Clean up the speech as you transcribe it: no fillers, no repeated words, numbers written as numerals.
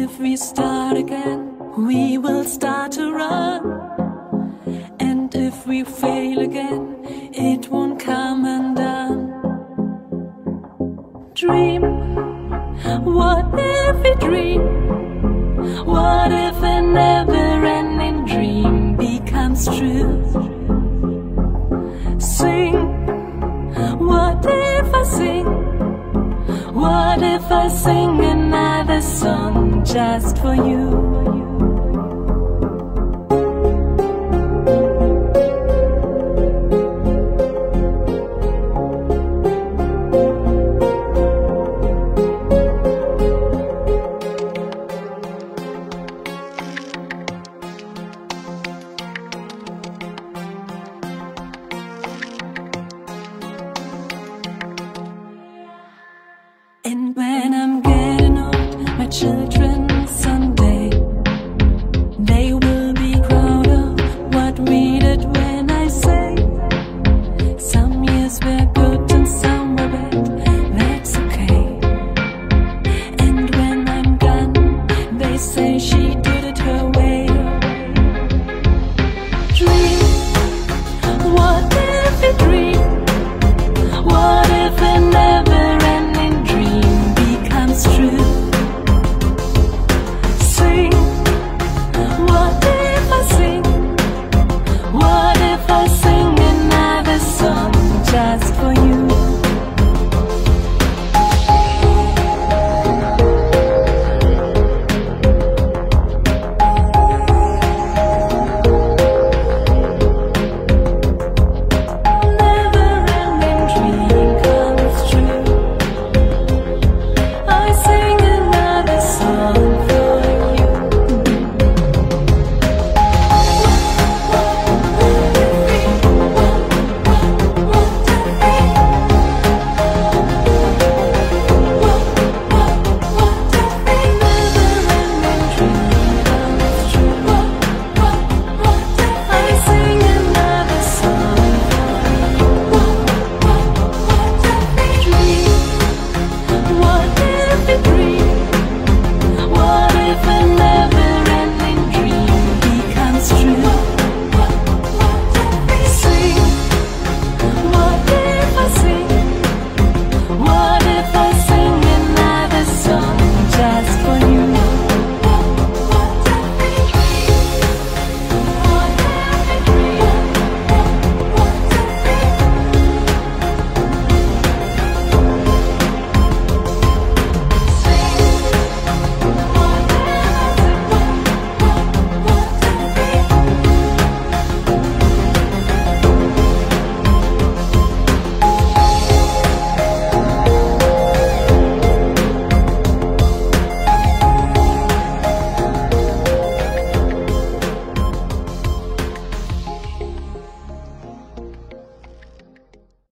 if we start again, we will start to run. And if we fail again, it won't come undone. Dream, what if we dream? What if a never-ending dream becomes true? Sing, what if I sing? What if I sing another song just for you? And when I'm getting old, my children someday, they will be proud of what we did when I say some years were good and some were bad, that's okay. And when I'm done, they say she